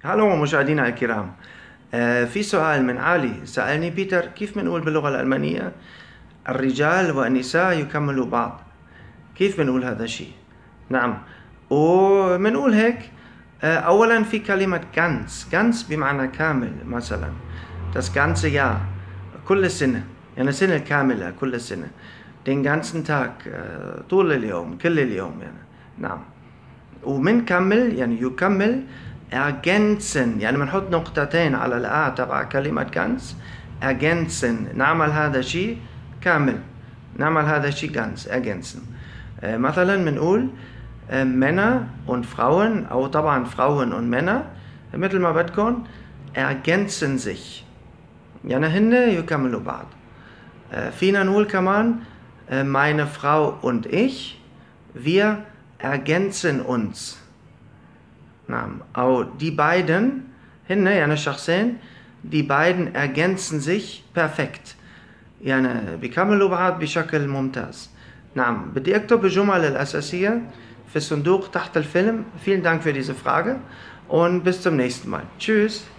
هلو مشاهدينا الكرام. في سؤال من علي سألني: بيتر، كيف بنقول باللغة الألمانية الرجال والنساء يكملوا بعض؟ كيف بنقول هذا الشيء؟ نعم، وبنقول هيك. أولا في كلمة ganz بمعنى كامل. مثلا das ganze Jahr، كل السنة، يعني سنة كاملة، كل السنة، den ganzen Tag، طول اليوم، كل اليوم يعني. نعم. ومن كمل يعني يكمل ergänzen، يعني بنحط نقطتين على الآ تبع كلمة ganz. ergänzen، نعمل هذا الشيء كامل، نعمل هذا الشيء ganz ergänzen. مثلا بنقول Männer und Frauen، أو طبعا Frauen und Männer مثل ما بدكم، ergänzen sich، يعني هن يكملوا بعض. فينا نقول كمان meine Frau und ich، wir ergänzen uns. نعم. أو die beiden، هن يعني شخصين، die beiden ergänzen sich perfekt، يعني بيكملوا بعض بشكل ممتاز. نعم. بدي أكتب الجمل الأساسية في الصندوق تحت الفيلم. Vielen Dank für diese Frage und bis zum nächsten Mal. Tschüss.